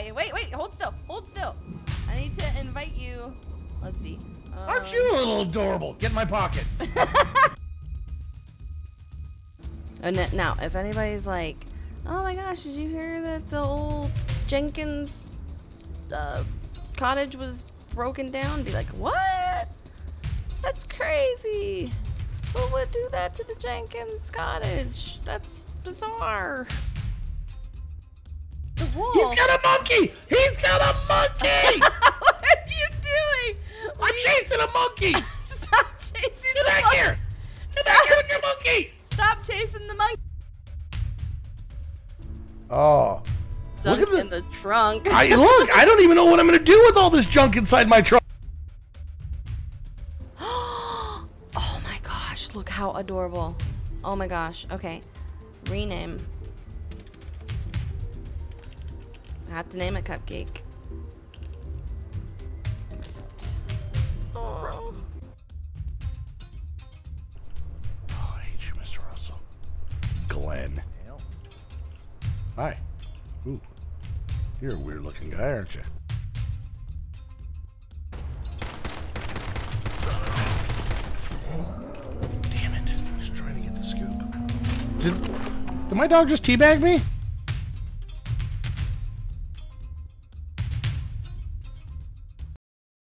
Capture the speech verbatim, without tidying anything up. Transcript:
Okay, wait, wait, hold still, hold still. I need to invite you. Let's see. Um... Aren't you a little adorable? Get in my pocket. And now, if anybody's like, oh my gosh, did you hear that the old Jenkins uh, cottage was broken down? Be like, what? That's crazy. Who would do that to the Jenkins cottage? That's bizarre. The wolf. He's got a monkey! He's got a monkey! What are you doing? I'm Leave... chasing a monkey! Stop chasing Get the back monkey! here! Get back here with your monkey! Stop chasing the monkey! Oh. Junk Look at the... in the trunk. I look, I don't even know what I'm gonna do with all this junk inside my trunk. Oh my gosh, look how adorable. Oh my gosh. Okay. Rename. I have to name it Cupcake. Except. Oh. Oh, I hate you, Mister Russell. Glenn. Hi. Ooh. You're a weird looking guy, aren't you? Damn it. I was trying to get the scoop. Did, did my dog just teabag me?